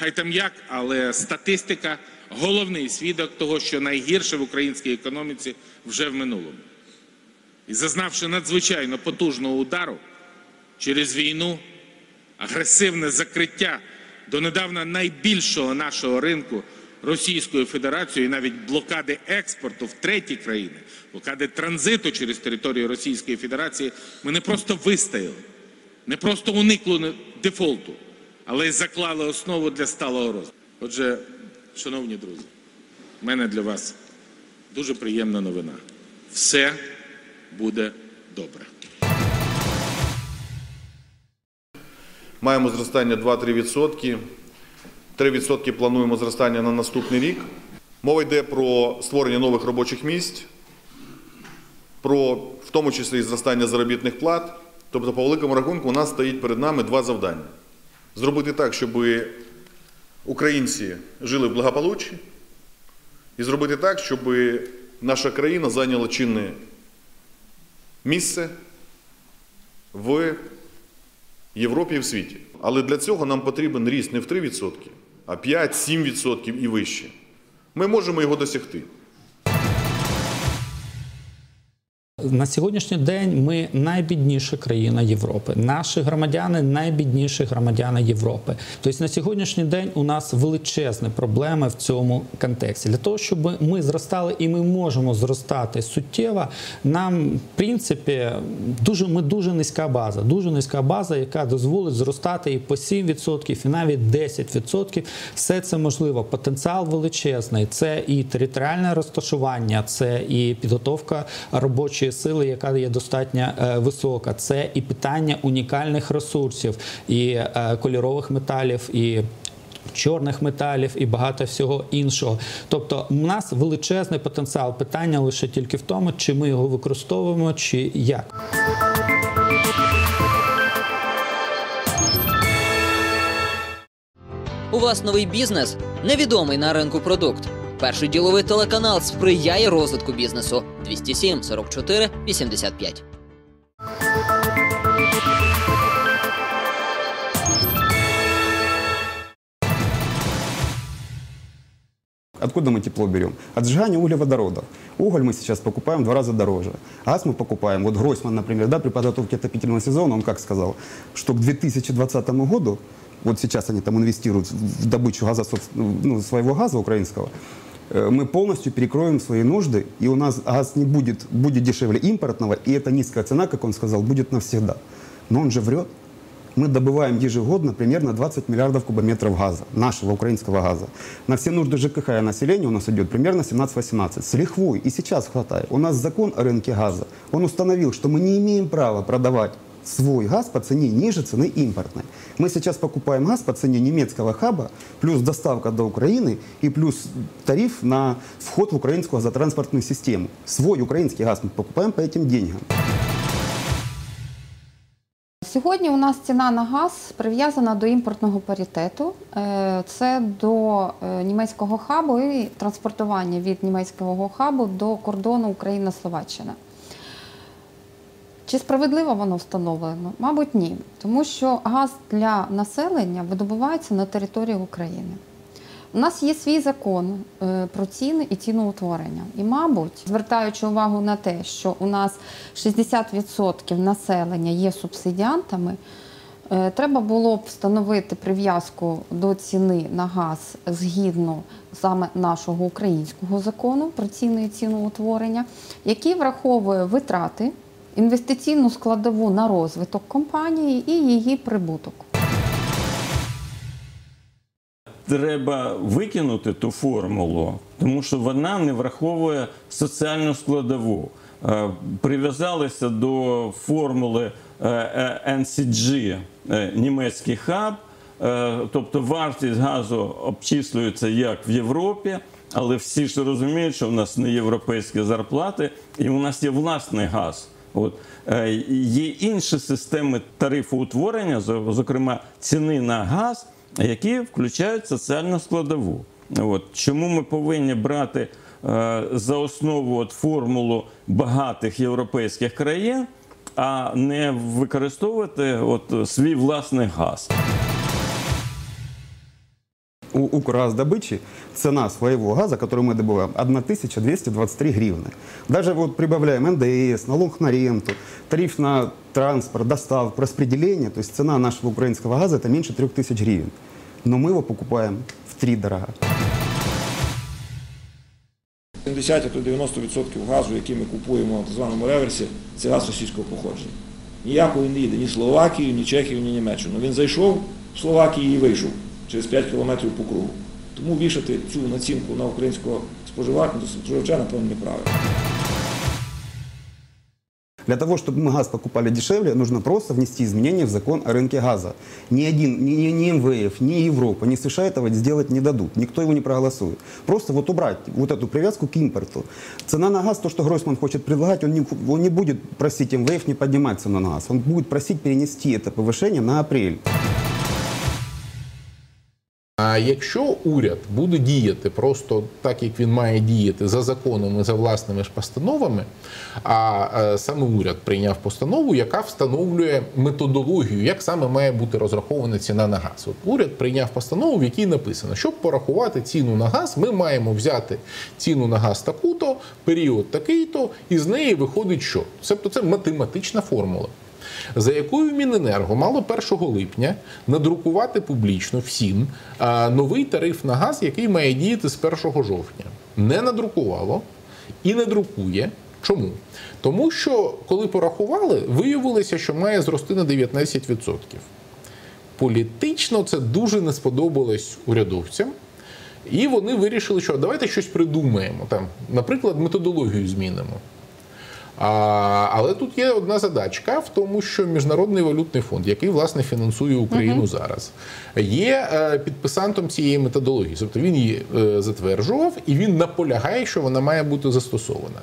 Хай там як, але статистика – головний свідок того, що найгірше в українській економіці вже в минулому. І зазнавши надзвичайно потужного удару через війну, агресивне закриття донедавна найбільшого нашого ринку Російською Федерацією і навіть блокади експорту в треті країни, блокади транзиту через територію Російської Федерації, ми не просто вистояли, не просто уникли дефолту, але й заклали основу для сталого розвитку. Отже, шановні друзі, в мене для вас дуже приємна новина. Все буде добре. Маємо зростання 2-3%. 3% плануємо зростання на наступний рік. Мова йде про створення нових робочих місць, про, в тому числі, і зростання заробітних плат. Тобто, по великому рахунку, у нас стоїть перед нами два завдання. Зробити так, щоб українці жили в благополуччі, і зробити так, щоб наша країна зайняла чинне місце в Європі і в світі. Але для цього нам потрібен ріст не в 3%, а 5-7% і вище. Ми можемо його досягти. На сьогоднішній день ми найбідніша країна Європи. Наші громадяни – найбідніші громадяни Європи. Тобто на сьогоднішній день у нас величезні проблеми в цьому контексті. Для того, щоб ми зростали і ми можемо зростати суттєво, нам, в принципі, дуже низька база, яка дозволить зростати і по 7%, і навіть 10%. Все це можливо. Потенціал величезний. Це і територіальне розташування, це і підготовка робочої сили, яка є достатньо висока. Це і питання унікальних ресурсів, і кольорових металів, і чорних металів, і багато всього іншого. Тобто у нас величезний потенціал. Питання лише тільки в тому, чи ми його використовуємо, чи як. У вас новий бізнес? Невідомий на ринку продукт? Перший діловий телеканал сприяє розвитку бізнесу. 207 44 85. Откуда мы тепло берем? От сжигания углеводородов. Уголь мы сейчас покупаем в 2 раза дороже. Газ мы покупаем. Вот Гройсман, например, да, при подготовке отопительного сезона, он как сказал, что к 2020 году, вот сейчас они там инвестируют в добычу газа, своего газа украинского, мы полностью перекроем свои нужды, и у нас газ не будет дешевле импортного, и эта низкая цена, как он сказал, будет навсегда. Но он же врет. Мы добываем ежегодно примерно 20 миллиардов кубометров газа, нашего украинского газа. На все нужды ЖКХ и населения у нас идет примерно 17-18. С лихвой и сейчас хватает. У нас закон о рынке газа, он установил, что мы не имеем права продавать свой газ по цене ниже цены импортной. Мы сейчас покупаем газ по цене немецкого хаба, плюс доставка до Украины и плюс тариф на вход в украинскую газотранспортную систему. Свой украинский газ мы покупаем по этим деньгам. Сьогодні у нас ціна на газ прив'язана до імпортного паритету. Це до німецького хабу і транспортування від німецького хабу до кордону Україна-Словаччина. Чи справедливо воно встановлено? Мабуть, ні. Тому що газ для населення видобувається на території України. У нас є свій закон про ціни і ціноутворення. І, мабуть, звертаючи увагу на те, що у нас 60% населення є субсидіантами, треба було б встановити прив'язку до ціни на газ згідно саме нашого українського закону про ціни і ціноутворення, який враховує витрати, інвестиційну складову на розвиток компанії і її прибуток. Треба викинути ту формулу, тому що вона не враховує соціальну складову. Прив'язалися до формули NCG, німецький хаб, тобто вартість газу обчислюється як в Європі, але всі ж розуміють, що в нас не європейські зарплати і у нас є власний газ. Є інші системи тарифоутворення, зокрема ціни на газ, які включають соціальну складову. Чому ми повинні брати за основу формулу багатих європейських країн, а не використовувати свій власний газ? у Укргаздобычи цена своего газа, который мы добываем, 1223 гривны. Даже вот прибавляем НДС, налог на ренту, тариф на транспорт, доставку, распределение, то есть цена нашего украинского газа это меньше 3000 гривен. Но мы его покупаем втридорога. 70-90% газу, який ми купуємо на так званому реверсі, це газ російського походження. Ніякого він не їде ні в Словакію, ні в Чехію, ні в Німеччину. Він зайшов в Словакії і вийшов через 5 кілометрів по кругу. Тому вішати цю націнку на українського споживача, напевно, неправильно. Для того, чтобы мы газ покупали дешевле, нужно просто внести изменения в закон о рынке газа. Ни МВФ, ни Европа, ни США этого сделать не дадут. Никто его не проголосует. Просто вот убрать вот эту привязку к импорту. Цена на газ, то, что Гройсман хочет предлагать, он не будет просить МВФ не поднимать цену на газ. Он будет просить перенести это повышение на апрель. А якщо уряд буде діяти просто так, як він має діяти, за законом і за власними ж постановами, а саме уряд прийняв постанову, яка встановлює методологію, як саме має бути розрахована ціна на газ. От уряд прийняв постанову, в якій написано, щоб порахувати ціну на газ, ми маємо взяти ціну на газ таку-то, період такий-то, і з неї виходить що? Тобто це математична формула, за якою Міненерго мало 1 липня надрукувати публічно всім новий тариф на газ, який має діяти з 1 жовтня. Не надрукувало і не друкує. Чому? Тому що, коли порахували, виявилося, що має зрости на 19%. Політично це дуже не сподобалось урядовцям, і вони вирішили, що давайте щось придумаємо, там, наприклад, методологію змінимо. Але тут є одна задачка в тому, що Міжнародний валютний фонд, який, власне, фінансує Україну зараз, є підписантом цієї методології. Тобто він її затверджував, і він наполягає, що вона має бути застосована.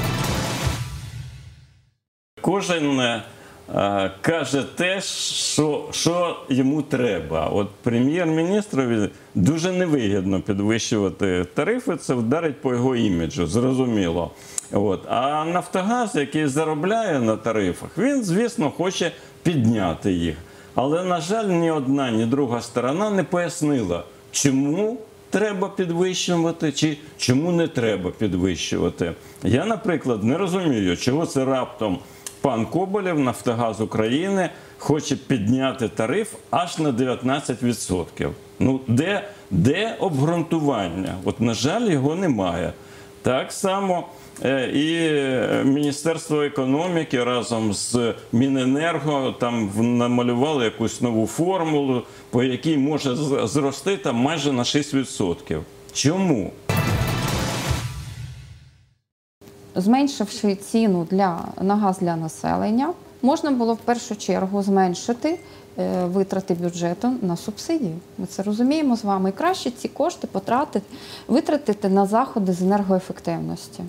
Кожен каже те, що йому треба. От прем'єр-міністрові дуже невигідно підвищувати тарифи, це вдарить по його іміджу, зрозуміло. От. А Нафтогаз, який заробляє на тарифах, він, звісно, хоче підняти їх. Але, на жаль, ні одна, ні друга сторона не пояснила, чому треба підвищувати, чи чому не треба підвищувати. Я, наприклад, не розумію, чого це раптом пан Коболєв, Нафтогаз України, хоче підняти тариф аж на 19%. Ну, де обґрунтування? От, на жаль, його немає. Так само і Міністерство економіки разом з Міненерго там намалювали якусь нову формулу, по якій може зрости там майже на 6%. Чому? Зменшивши ціну на газ для населення, можна було в першу чергу зменшити витрати бюджету на субсидії. Ми це розуміємо з вами. І краще ці кошти витратити на заходи з енергоефективності.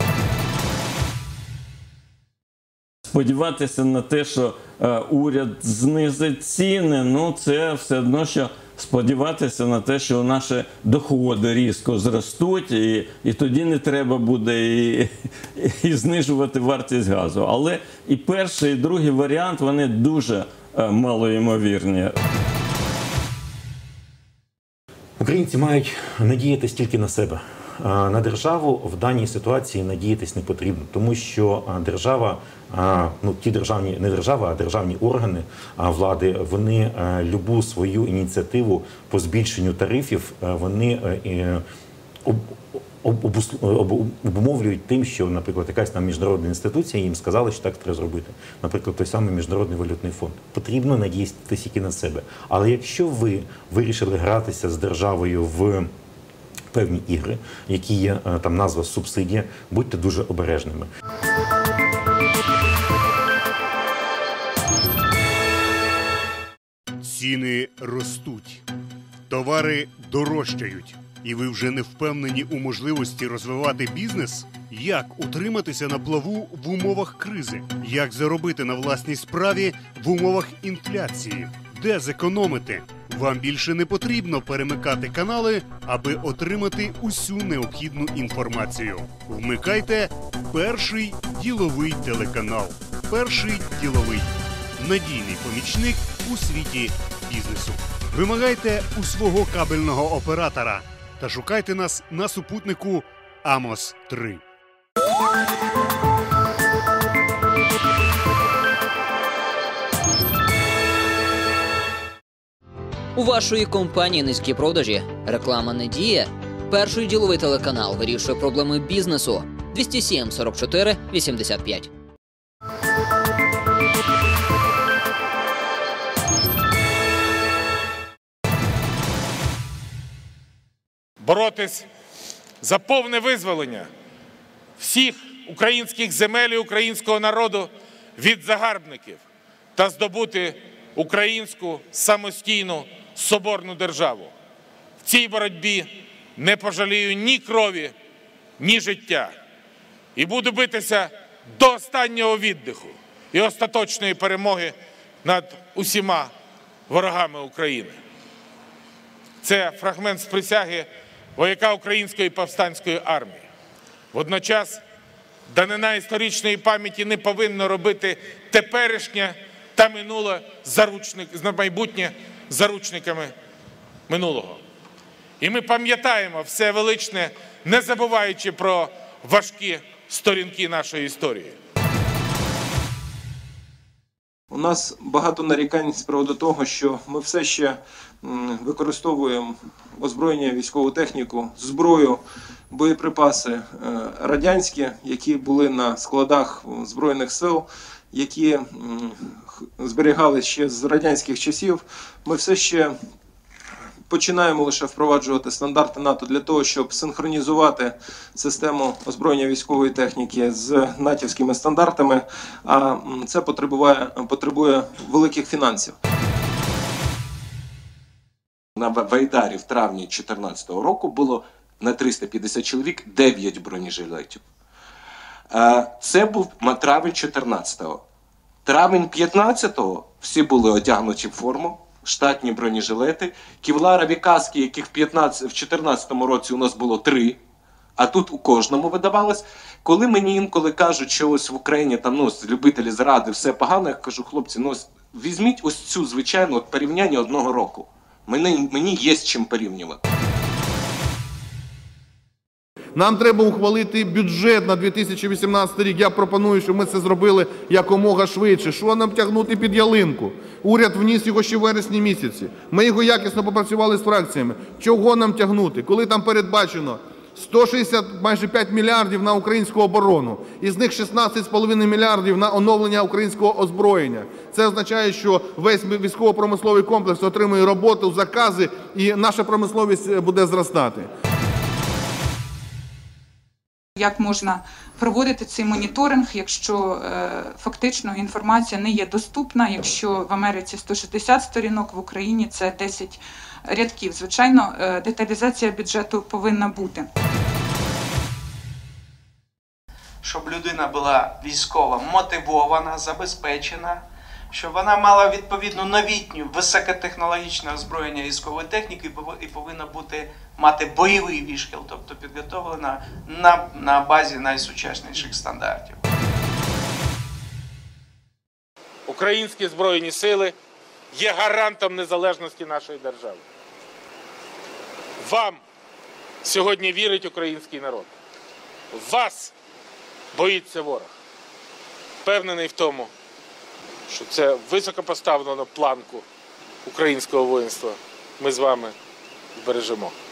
Сподіватися на те, що уряд знизить ціни, ну це все одно, що сподіватися на те, що наші доходи різко зростуть, і тоді не треба буде і знижувати вартість газу. Але і перший, і другий варіант, вони дуже малоймовірні. Українці мають надіятися тільки на себе. На державу в даній ситуації надіятись не потрібно, тому що держава, ну ті державні, не держава, а державні органи влади, вони любу свою ініціативу по збільшенню тарифів, вони обумовлюють тим, що, наприклад, якась там міжнародна інституція їм сказала, що так треба зробити. Наприклад, той самий Міжнародний валютний фонд. Потрібно надіятися тільки на себе. Але якщо ви вирішили гратися з державою в певні ігри, які є там назва субсидія, будьте дуже обережними. Ціни ростуть, товари дорожчають, і ви вже не впевнені у можливості розвивати бізнес? Як утриматися на плаву в умовах кризи? Як заробити на власній справі в умовах інфляції? Де зекономити? Вам більше не потрібно перемикати канали, аби отримати усю необхідну інформацію. Вмикайте Перший діловий телеканал. Перший діловий. Надійний помічник у світі бізнесу. Вимагайте у свого кабельного оператора та шукайте нас на супутнику Amos-3. У вашої компанії низькі продажі, реклама не діє. Перший діловий телеканал вирішує проблеми бізнесу. 207 44 85. Боротись за повне визволення всіх українських земель і українського народу від загарбників та здобути українську самостійну соборну державу. В цій боротьбі не пожалію ні крові, ні життя. І буду битися до останнього віддиху і остаточної перемоги над усіма ворогами України. Це фрагмент з присяги вояка Української повстанської армії. Водночас, данина історичної пам'яті не повинно робити теперішнє та минуле майбутнє заручниками минулого. І ми пам'ятаємо все величне, не забуваючи про важкі сторінки нашої історії. У нас багато нарікань з приводу того, що ми все ще використовуємо озброєння, військову техніку, зброю, боєприпаси радянські, які були на складах Збройних сил, які зберігали ще з радянських часів. Ми все ще починаємо лише впроваджувати стандарти НАТО для того, щоб синхронізувати систему озброєння військової техніки з натівськими стандартами, а це потребує великих фінансів. На Вайдарі в травні 2014 року було на 350 чоловік 9 бронежилетів. Це був травень 14-го. Травень 15-го всі були одягнуті в форму, штатні бронежилети, кевларові каски, яких в 2014 році у нас було 3, а тут у кожному видавалось. Коли мені інколи кажуть, що ось в Україні там, любителі зради, все погано, я кажу, хлопці, візьміть ось цю звичайну порівняння одного року. Мені є з чим порівнювати. Нам треба ухвалити бюджет на 2018 рік. Я пропоную, щоб ми це зробили якомога швидше. Що нам тягнути під ялинку? Уряд вніс його ще в вересні місяці. Ми його якісно попрацювали з фракціями. Чого нам тягнути? Коли там передбачено 160, майже 5 мільярдів на українську оборону, із них 16,5 мільярдів на оновлення українського озброєння. Це означає, що весь військово-промисловий комплекс отримує роботу, закази, і наша промисловість буде зростати. Як можна проводити цей моніторинг, якщо фактично інформація не є доступна, якщо в Америці 160 сторінок, в Україні це 10 рядків. Звичайно, деталізація бюджету повинна бути. Щоб людина була військово мотивована, забезпечена, щоб вона мала відповідну новітню високотехнологічне озброєння військової техніки і повинна мати бойовий вишкіл, тобто підготовлена на базі найсучасніших стандартів. Українські Збройні Сили є гарантом незалежності нашої держави. Вам сьогодні вірить український народ. Вас боїться ворог. Впевнений в тому, що це високо поставлено планку українського воїнства ми з вами збережемо.